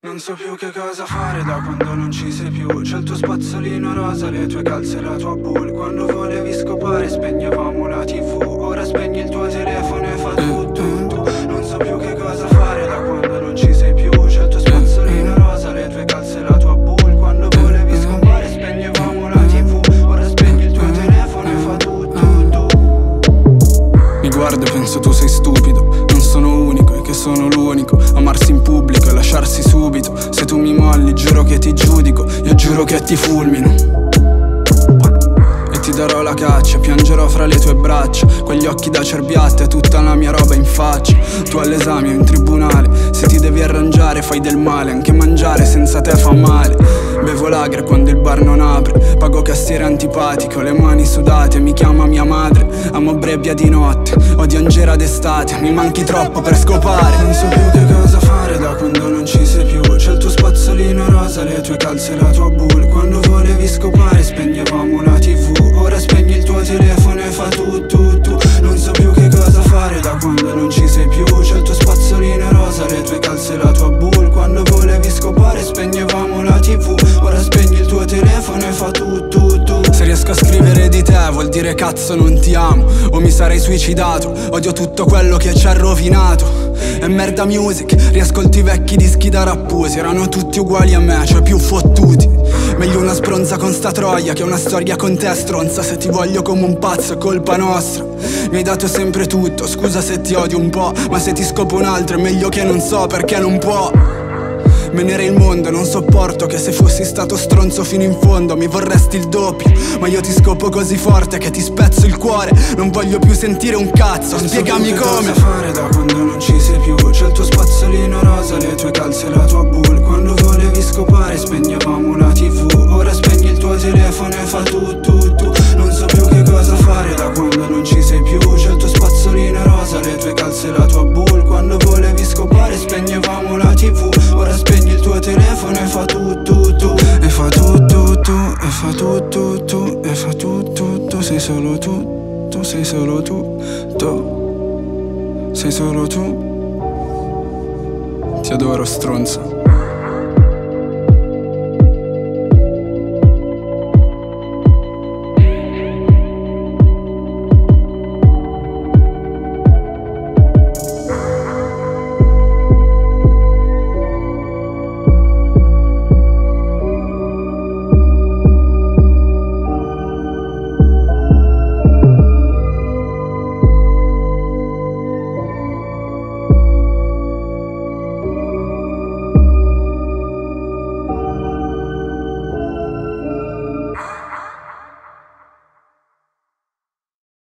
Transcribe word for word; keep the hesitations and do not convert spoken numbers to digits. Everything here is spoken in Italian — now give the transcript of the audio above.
Non so più che cosa fare da quando non ci sei più. C'è il tuo spazzolino rosa, le tue calze e la tua bull. Quando volevi scopare spegnevamo la tv. Ora spegni il tuo telefono e fa tu tu tu. Non so più che cosa fare da quando non ci sei più. C'è il tuo spazzolino rosa, le tue calze e la tua bull. Quando volevi scopare spegnevamo la tv. Ora spegni il tuo telefono e fa tu tu tu. Mi guardo e penso tu sei stupido. Non sono unico e che sono l'unico. Amarsi in pubblico e lasciarsi subito. Se tu mi molli giuro che ti giudico. Io giuro che ti fulmino e ti darò la caccia. Piangerò fra le tue braccia. Quegli occhi da cerbiatta e tutta la mia roba in faccia. Tu all'esame o in tribunale. Se ti devi arrangiare fai del male. Anche mangiare senza te fa male. Bevo lager quando il bar non apre. Pago cassiere antipatico, le mani sudate. Mi chiama mia madre, amo brebbia di notte. Odio Angera d'estate, mi manchi troppo per scopare. Non so più che cosa fare da quando non ci sei più. C'è il tuo spazzolino rosa, le tue calze e la tua bull. Quando volevi scopare spegnevamo la tv. Ora spegni il tuo telefono e fa tu tu tu. Non so più che cosa fare da quando non ci sei più. C'è il tuo spazzolino rosa, le tue calze e la tua bull. Quando volevi scopare spegnevamo la tv. Ora spegni il tuo telefono e fa tu tu tu. Se riesco a scrivere di te vuol dire cazzo non ti amo. O mi sarei suicidato. Odio tutto quello che ci ha rovinato. È merda music, riascolti i vecchi dischi da rappusi. Erano tutti uguali a me, cioè più fottuti. Meglio una spronza con sta troia che una storia con te stronza. Se ti voglio come un pazzo è colpa nostra. Mi hai dato sempre tutto, scusa se ti odio un po'. Ma se ti scopo un altro è meglio che non so perché non può. Menere il mondo, non sopporto che se fossi stato stronzo fino in fondo mi vorresti il doppio. Ma io ti scopo così forte che ti spezzo il cuore. Non voglio più sentire un cazzo, non spiegami so più come. Cosa fare da quando non ci sei più. C'è il tuo spazzolino rosa, le tue calze e la tua bull. Quando volevi scopare spegnevamo la tv. Ora spegni il tuo telefono e fa tu tu tu. Non so più che cosa fare da quando non ci sei più. C'è il tuo spazzolino rosa, le tue calze e la tua bull. Quando volevi scopare spegnevamo la tv. Ora spegni il tuo telefono e fa tu tu tu. E fa tu tu tu, e fa tu tu tu, e fa tu tu tu. Sei solo tu, tu sei solo tu, tu sei solo tu. Ti adoro stronza.